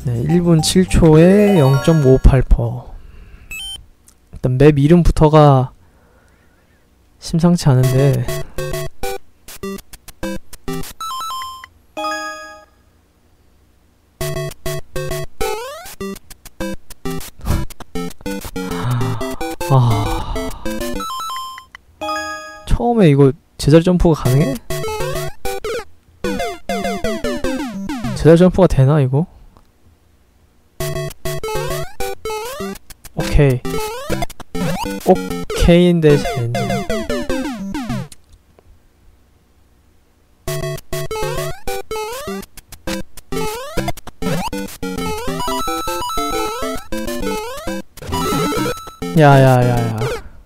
네, 1분 7초에 0.58%. 일단 맵 이름부터가 심상치 않은데 처음에 이거 제자리 점프가 가능해? 제자리 점프가 되나 이거? 오케이 오케이인데 젠장. 야야야야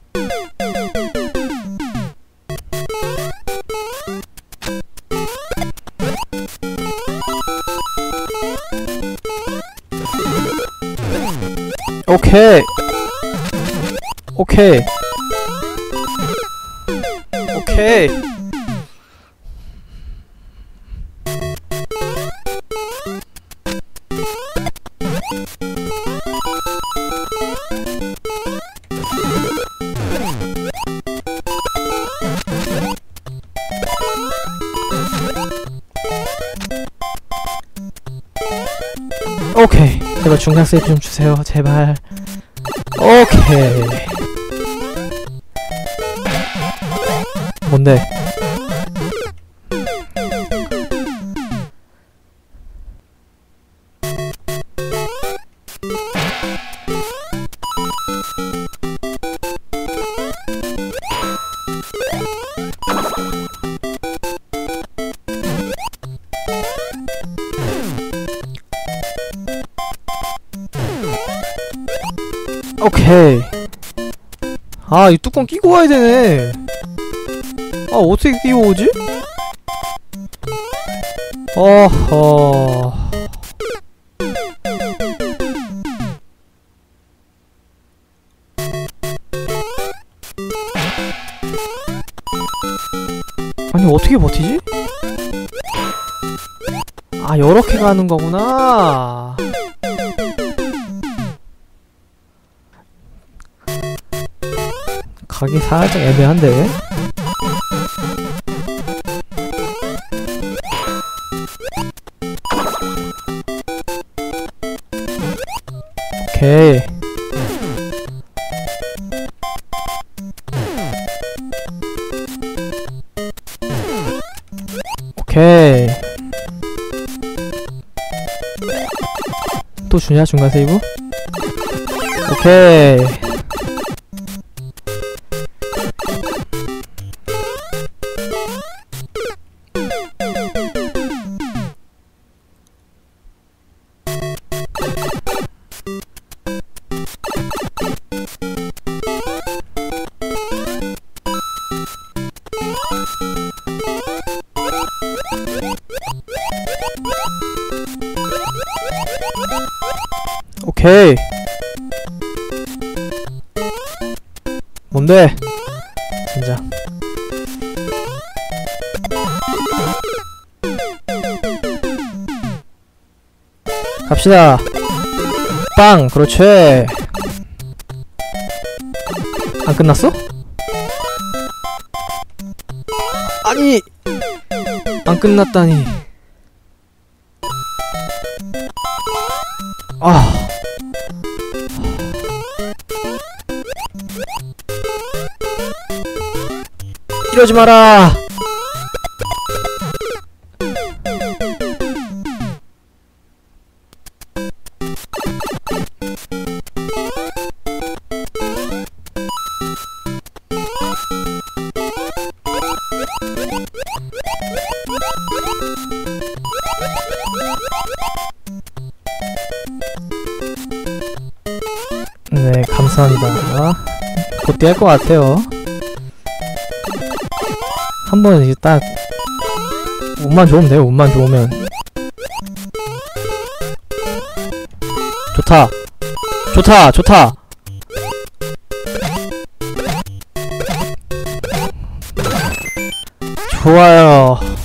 오케이 오케이 오케이 오케이 제발 중간 세이브 좀 주세요 제발. 오케이 뭔데? 오케이. 아, 이 뚜껑 끼고 와야 되네. 아, 어떻게 끼고 오지? 어허. 아니, 어떻게 버티지? 아, 요렇게 가는 거구나. 가기 살짝 애매한데? 오케이. 오케이. 또 주냐 중간 세이브? 오케이. 오케이. 뭔데? 진짜. 갑시다. 빵. 그렇지. 안 끝났어? 아니, 안 끝났다니. 아. 이러지 마라. 네, 감사합니다. 곧 될 것 같아요. 한번 이제 딱 운만 좋으면 돼요. 운만 좋으면. 좋다. 좋다. 좋다. 좋아요.